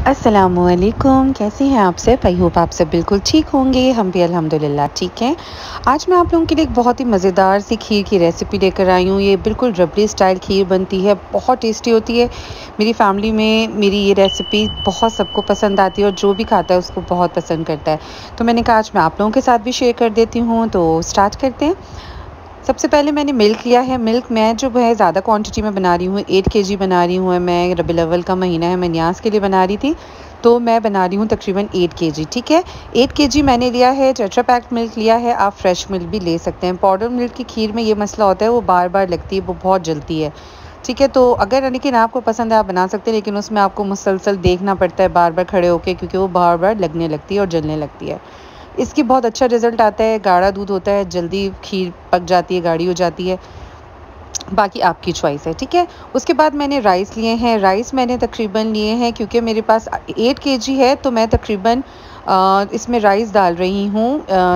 अस्सलामुअलैकुम, कैसे हैं आप सब? आई होप आप सब बिल्कुल ठीक होंगे। हम भी अल्हम्दुलिल्लाह ठीक हैं। आज मैं आप लोगों के लिए एक बहुत ही मज़ेदार सी खीर की रेसिपी लेकर आई हूँ। ये बिल्कुल रबड़ी स्टाइल खीर बनती है, बहुत टेस्टी होती है। मेरी फैमिली में मेरी ये रेसिपी बहुत सबको पसंद आती है और जो भी खाता है उसको बहुत पसंद करता है। तो मैंने कहा आज मैं आप लोगों के साथ भी शेयर कर देती हूँ, तो स्टार्ट करते हैं। सबसे पहले मैंने मिल्क लिया है। मिल्क मैं जो है ज़्यादा क्वांटिटी में बना रही हूँ, 8 केजी बना रही हूँ मैं। रबीउल अव्वल का महीना है, मैं न्याज़ के लिए बना रही थी, तो मैं बना रही हूँ तकरीबन 8 केजी, ठीक है। 8 केजी मैंने लिया है। टेट्रा पैक मिल्क लिया है, आप फ्रेश मिल्क भी ले सकते हैं। पाउडर मिल्क की खीर में ये मसला होता है, वो बार बार लगती है, वो बहुत जलती है, ठीक है। तो अगर लेकिन आपको पसंद है आप बना सकते हैं, लेकिन उसमें आपको मुसलसल देखना पड़ता है बार बार खड़े होके, क्योंकि वो बार बार लगने लगती है और जलने लगती है। इसकी बहुत अच्छा रिज़ल्ट आता है। गाढ़ा दूध होता है, जल्दी खीर पक जाती है, गाढ़ी हो जाती है। बाकी आपकी चॉइस है, ठीक है। उसके बाद मैंने राइस लिए हैं। राइस मैंने तकरीबन लिए हैं, क्योंकि मेरे पास 8 केजी है, तो मैं तकरीबन इसमें राइस डाल रही हूँ।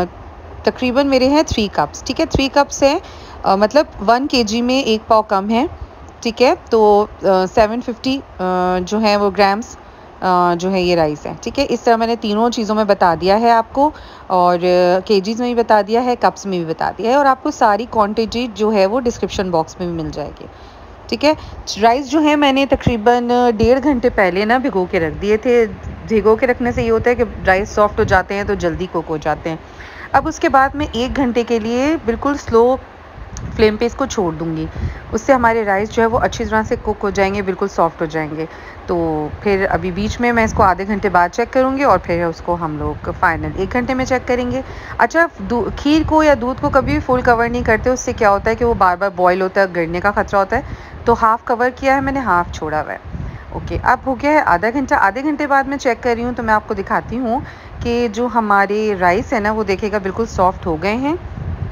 तकरीबन मेरे हैं 3 कप्स, ठीक है। 3 कप्स हैं, मतलब 1 केजी में 1 पाव कम है, ठीक है। तो 750 जो है वो ग्राम्स जो है ये राइस है, ठीक है। इस तरह मैंने तीनों चीज़ों में बता दिया है आपको, और केजीज़ में भी बता दिया है, कप्स में भी बता दिया है, और आपको सारी क्वांटिटी जो है वो डिस्क्रिप्शन बॉक्स में भी मिल जाएगी, ठीक है। राइस जो है मैंने तकरीबन 1.5 घंटे पहले ना भिगो के रख दिए थे। भिगो के रखने से ये होता है कि राइस सॉफ्ट हो जाते हैं, तो जल्दी कुक हो जाते हैं। अब उसके बाद मैं 1 घंटे के लिए बिल्कुल स्लो फ्लेम पे इसको छोड़ दूँगी। उससे हमारे राइस जो है वो अच्छी तरह से कुक हो जाएंगे, बिल्कुल सॉफ्ट हो जाएंगे। तो फिर अभी बीच में मैं इसको आधे घंटे बाद चेक करूँगी, और फिर उसको हम लोग फाइनल 1 घंटे में चेक करेंगे। अच्छा, खीर को या दूध को कभी भी फुल कवर नहीं करते, उससे क्या होता है कि वो बार बार बॉयल होता है, गिरने का खतरा होता है। तो हाफ़ कवर किया है मैंने, हाफ़ छोड़ा हुआ है। ओके, अब हो गया है आधा घंटा। आधे घंटे बाद मैं चेक कर रही हूँ, तो मैं आपको दिखाती हूँ कि जो हमारे राइस है ना, वो देखिएगा बिल्कुल सॉफ्ट हो गए हैं,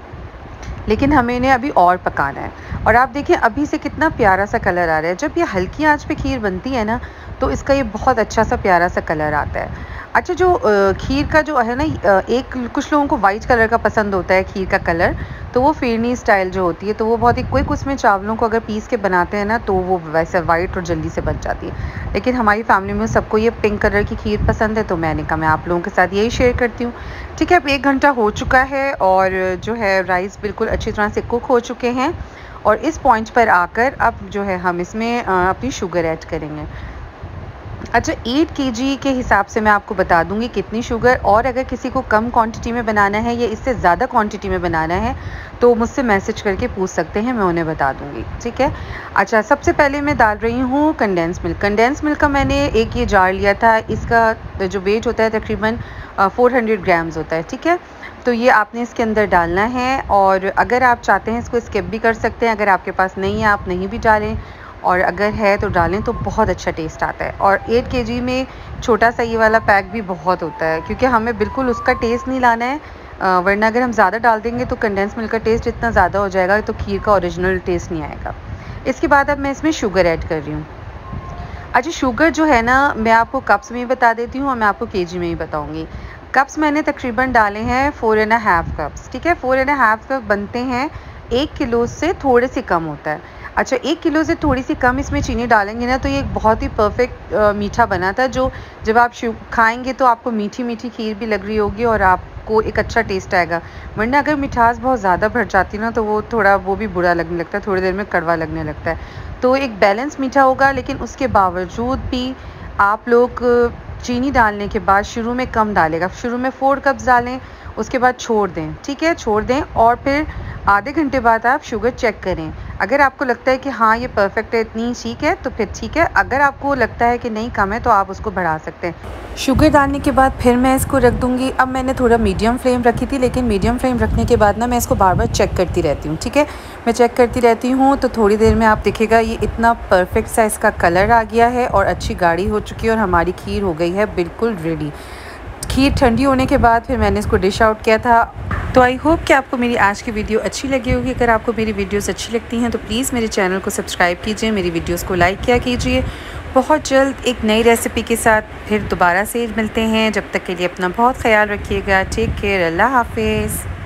लेकिन हमें इन्हें अभी और पकाना है। और आप देखिए अभी से कितना प्यारा सा कलर आ रहा है। जब ये हल्की आंच पे खीर बनती है ना, तो इसका ये बहुत अच्छा सा प्यारा सा कलर आता है। अच्छा, जो खीर का जो है ना, एक कुछ लोगों को वाइट कलर का पसंद होता है खीर का कलर, तो वो फिरनी स्टाइल जो होती है, तो वो बहुत ही क्विक, उसमें चावलों को अगर पीस के बनाते हैं ना, तो वो वैसे वाइट और जल्दी से बन जाती है। लेकिन हमारी फैमिली में सबको ये पिंक कलर की खीर पसंद है, तो मैंने कहा मैं आप लोगों के साथ यही शेयर करती हूँ, ठीक है। अब 1 घंटा हो चुका है, और जो है राइस बिल्कुल अच्छी तरह से कुक हो चुके हैं। और इस पॉइंट पर आकर अब जो है हम इसमें अपनी शुगर ऐड करेंगे। अच्छा, 8 केजी के हिसाब से मैं आपको बता दूंगी कितनी शुगर, और अगर किसी को कम क्वांटिटी में बनाना है या इससे ज़्यादा क्वांटिटी में बनाना है, तो मुझसे मैसेज करके पूछ सकते हैं, मैं उन्हें बता दूंगी, ठीक है। अच्छा, सबसे पहले मैं डाल रही हूँ कंडेंस मिल्क। कंडेंस मिल्क का मैंने एक ये जार लिया था। इसका जो वेट होता है तकरीबन 400 ग्राम्स होता है, ठीक है। तो ये आपने इसके अंदर डालना है, और अगर आप चाहते हैं इसको स्किप भी कर सकते हैं। अगर आपके पास नहीं है, आप नहीं भी डालें, और अगर है तो डालें, तो बहुत अच्छा टेस्ट आता है। और 8 केजी में छोटा सा ये वाला पैक भी बहुत होता है, क्योंकि हमें बिल्कुल उसका टेस्ट नहीं लाना है, वरना अगर हम ज़्यादा डाल देंगे तो कंडेंस मिल्क का टेस्ट इतना ज़्यादा हो जाएगा, तो खीर का ओरिजिनल टेस्ट नहीं आएगा। इसके बाद अब मैं इसमें शुगर ऐड कर रही हूँ। अच्छा, शुगर जो है ना, मैं आपको कप्स में ही बता देती हूँ, और मैं आपको केजी में ही बताऊँगी। कप्स मैंने तकरीबन डाले हैं 4.5 कप्स, ठीक है। 4.5 कप बनते हैं 1 किलो से थोड़े से कम होता है। अच्छा, 1 किलो से थोड़ी सी कम इसमें चीनी डालेंगे ना, तो ये एक बहुत ही परफेक्ट मीठा बना था, जो जब आप खाएंगे तो आपको मीठी मीठी खीर भी लग रही होगी, और आपको एक अच्छा टेस्ट आएगा। वरना अगर मिठास बहुत ज़्यादा भर जाती ना, तो वो थोड़ा वो भी बुरा लगने लगता है, थोड़ी देर में कड़वा लगने लगता है। तो एक बैलेंस मीठा होगा, लेकिन उसके बावजूद भी आप लोग चीनी डालने के बाद शुरू में कम डालेगा। शुरू में 4 कप्स डालें, उसके बाद छोड़ दें, ठीक है, छोड़ दें, और फिर आधे घंटे बाद आप शुगर चेक करें। अगर आपको लगता है कि हाँ ये परफेक्ट है, इतनी ठीक है, तो फिर ठीक है। अगर आपको लगता है कि नहीं कम है, तो आप उसको बढ़ा सकते हैं। शुगर डालने के बाद फिर मैं इसको रख दूँगी। अब मैंने थोड़ा मीडियम फ्लेम रखी थी, लेकिन मीडियम फ्लेम रखने के बाद ना मैं इसको बार बार चेक करती रहती हूँ, ठीक है। मैं चेक करती रहती हूँ, तो थोड़ी देर में आप देखिएगा ये इतना परफेक्ट सा इसका कलर आ गया है, और अच्छी गाढ़ी हो चुकी है, और हमारी खीर हो गई है बिल्कुल रेडी। खीर ठंडी होने के बाद फिर मैंने इसको डिश आउट किया था। तो आई होप कि आपको मेरी आज की वीडियो अच्छी लगी होगी। अगर आपको मेरी वीडियोस अच्छी लगती हैं, तो प्लीज़ मेरे चैनल को सब्सक्राइब कीजिए, मेरी वीडियोस को लाइक किया कीजिए। बहुत जल्द एक नई रेसिपी के साथ फिर दोबारा से मिलते हैं। जब तक के लिए अपना बहुत ख्याल रखिएगा। टेक केयर, अल्लाह हाफिज़।